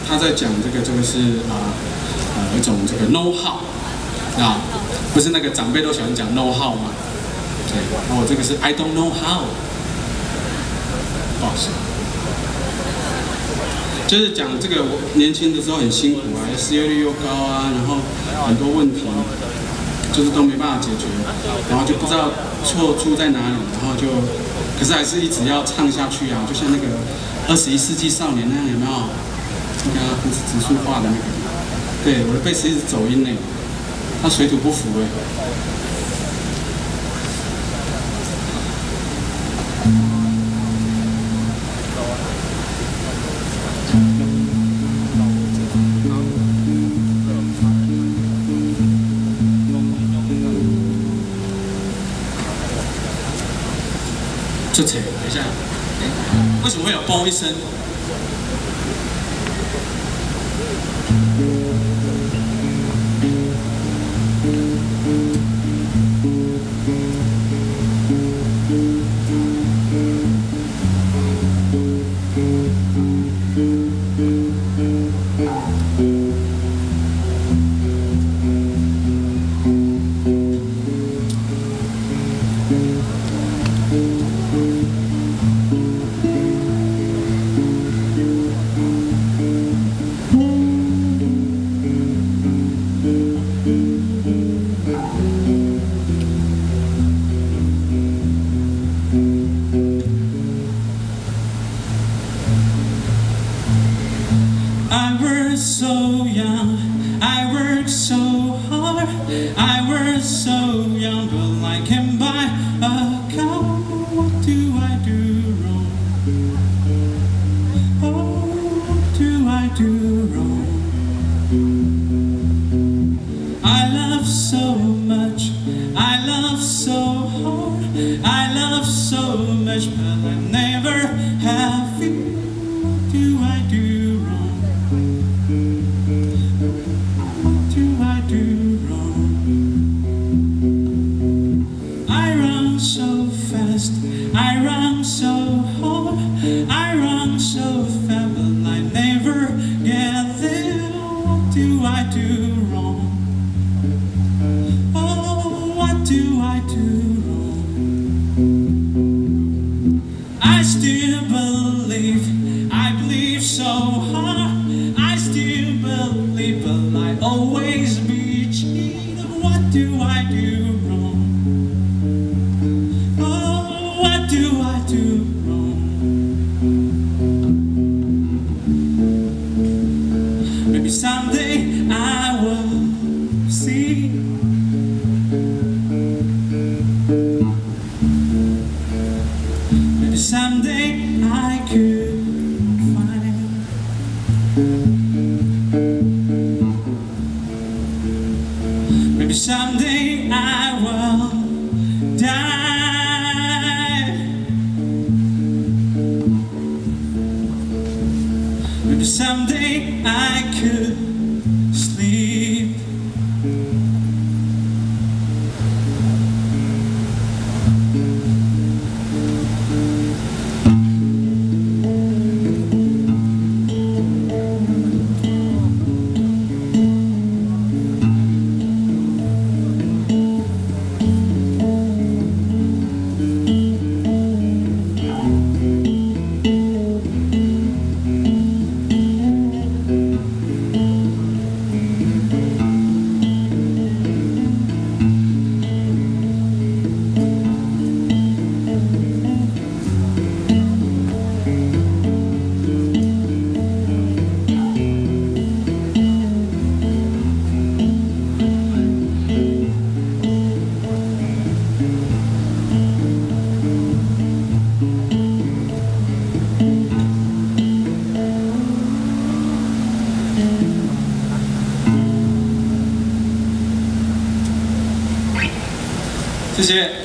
他在讲这个是一种这个 know how 啊，不是那个长辈都喜欢讲 know how 吗？对，然后我这个是 I don't know how， 不好意思，就是讲这个我年轻的时候很辛苦啊，失业率又高啊，然后很多问题就是都没办法解决，然后就不知道错出在哪里，然后就可是还是一直要唱下去啊，就像那个21世纪少年那样，有没有？那个不是直述话的那个，对，我的贝斯一直走音呢，他水土不服哎。这扯，等一下，为什么会有嘣一声？I work so young, I work so hard, I work so young, but I can buy a car. What do I do wrong? Oh, what do I do wrong? I love so much, I love so hard, I love so much, but I never have you. What do I do wrong? What do I do wrong? I run so fast, I run so hard, I run so fast, but I never get there. What do I do wrong? Oh, what do I do wrong? I still believe, I believe so hard, I still believe, but I always be cheated. What do I do wrong? Oh, what do I do wrong? Maybe someday I will see. Maybe someday I could find. Maybe someday I will die. Maybe someday I could sleep.谢谢。